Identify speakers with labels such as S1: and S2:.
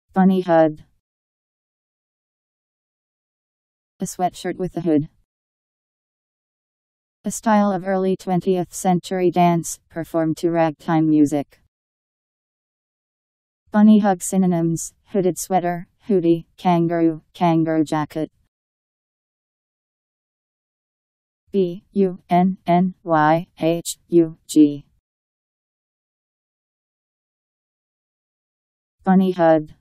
S1: Bunny hood. A sweatshirt with a hood. A style of early 20th century dance, performed to ragtime music. Bunny hug synonyms: hooded sweater, hoodie, kangaroo, kangaroo jacket. BUNNYHUG. Bunny hood.